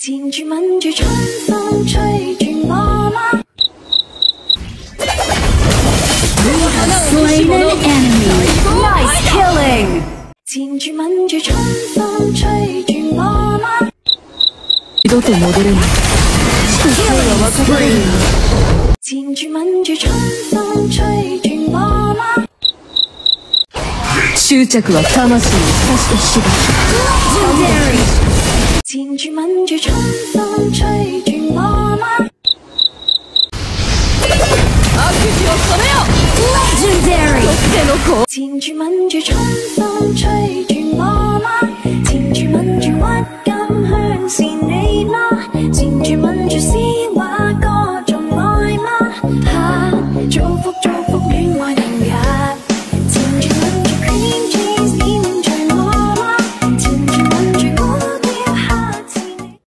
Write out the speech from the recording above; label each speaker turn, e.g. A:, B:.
A: 进去门去，春风吹进罗马。
B: Slain an enemy. Nice killing.
A: 进去门去，春风吹进罗马。
B: 二度と戻れない。人生は分かれる。
A: 进去门去，春风吹进罗马。
B: 執着は魂を刺した死だ。
A: 进去门去，春风吹进罗马。
B: 悪事を止めよ。Legendary。
A: 进去门去，春風吹進羅馬。進去門去，或咁向是你嗎？